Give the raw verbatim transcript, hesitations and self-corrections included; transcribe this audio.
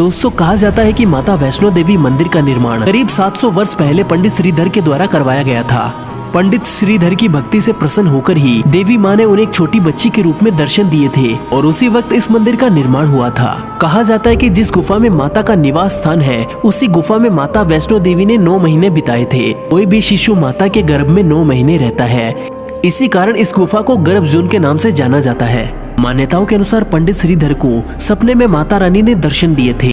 दोस्तों कहा जाता है कि माता वैष्णो देवी मंदिर का निर्माण करीब सात सौ वर्ष पहले पंडित श्रीधर के द्वारा करवाया गया था। पंडित श्रीधर की भक्ति से प्रसन्न होकर ही देवी माँ ने उन्हें एक छोटी बच्ची के रूप में दर्शन दिए थे और उसी वक्त इस मंदिर का निर्माण हुआ था। कहा जाता है कि जिस गुफा में माता का निवास स्थान है उसी गुफा में माता वैष्णो देवी ने नौ महीने बिताए थे। कोई भी शिशु माता के गर्भ में नौ महीने रहता है, इसी कारण इस गुफा को गर्भ जून के नाम से जाना जाता है। मान्यताओं के अनुसार पंडित श्रीधर को सपने में माता रानी ने दर्शन दिए थे।